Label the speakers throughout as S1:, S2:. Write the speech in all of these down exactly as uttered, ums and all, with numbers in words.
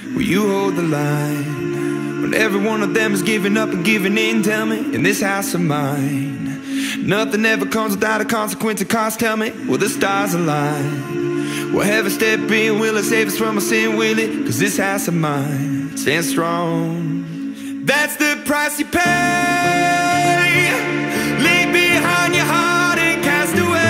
S1: Will you hold the line when every one of them is giving up and giving in? Tell me, in this house of mine, nothing ever comes without a consequence of cost. Tell me, will the stars align? Will heaven step in? Will it save us from our sin? Will it? Cause this house of mine stands strong. That's the price you pay. Leave behind your heart and cast away.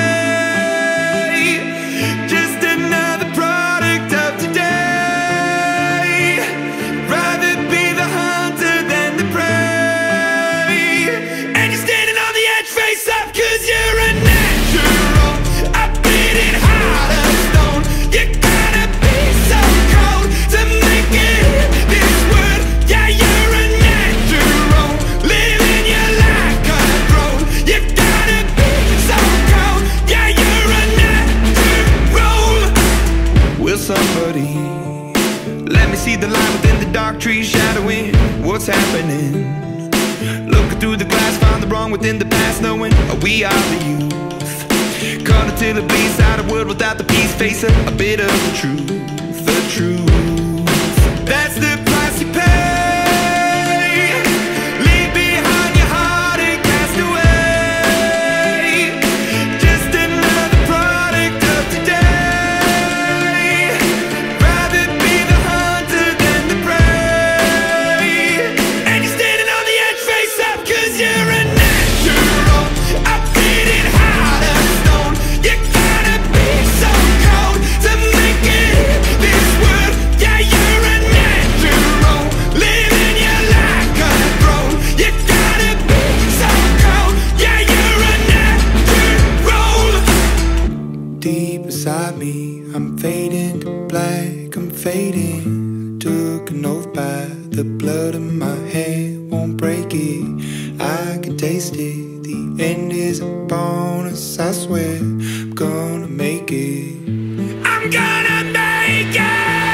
S1: Just another product of today. Rather be the hunter than the prey. And you're standing on the edge, face up, cause you're a natural. I beat it hard as stone. You gotta be so cold to make it in this world. Yeah, you're a natural, living your life cutthroat. You gotta be so cold. Yeah, you're a natural. Will somebody let me see the light within the dark trees shadowing what's happening? Looking through the glass, find the wrong within the past, knowing we are the youth. Caught until it bleeds out a world without the peace. Face a, a bit of the truth, the truth. That's the price you pay. Leave behind your heart and cast away. Just another product of today. Rather be the hunter than the prey. And you're standing on the edge, face up, cause you're a natural. I beat it hard as stone. You gotta be so cold to make it in this world. Yeah, you're a natural, living your life cutthroat. You gotta be so cold. Yeah, you're a natural. Deep inside me, I'm fading to black, I'm fading. Took an oath by the blood in my hand, won't break it. I can taste it, the end is a bonus. I swear I'm gonna make it. I'm gonna make it.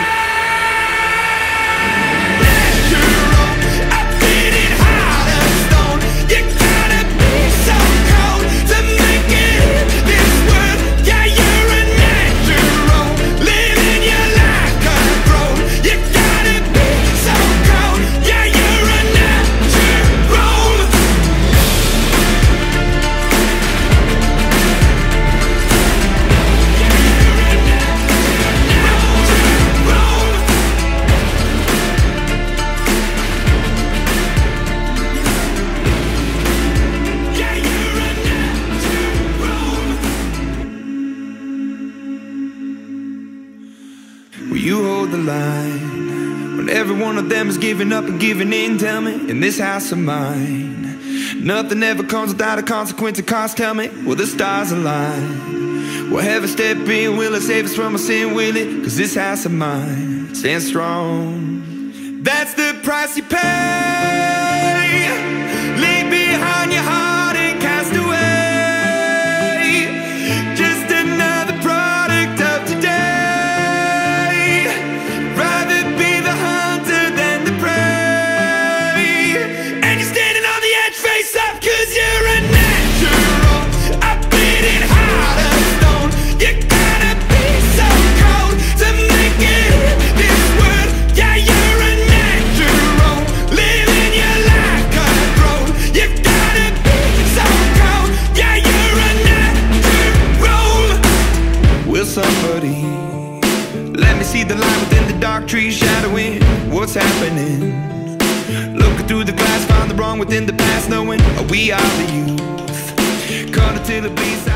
S1: Natural, I beat it hard as stone. You gotta be so cold to make it in this world. Yeah, you're a natural, living your life cutthroat. You gotta be so cold. Yeah, you're a natural. Yeah, you're a natural. Will you hold the line when every one of them is giving up and giving in? Tell me, in this house of mine, nothing ever comes without a consequence of cost. Tell me, will the stars align? Will heaven step in? Will it save us from our sin? Will it? Cause this house of mine stands strong. That's the price you pay. Leave behind your heart and cast away. Just another product of today. Rather be the hunter than the prey. And you're standing on the edge, face up, cause you're a natural. I beat it hard as stone. You gotta be so cold to make it in this world. Yeah, you're a natural, living your life cutthroat. You gotta be so cold. Yeah, you're a natural. Will somebody let me see the light within the dark trees shadowing what's happening? Looking through the glass, find the wrong within the past, knowing we are the youth. Caught until it bleeds out.